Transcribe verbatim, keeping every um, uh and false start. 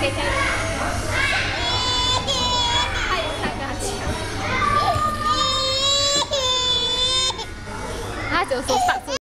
可以可以。他也看跟他抢，他就说上次。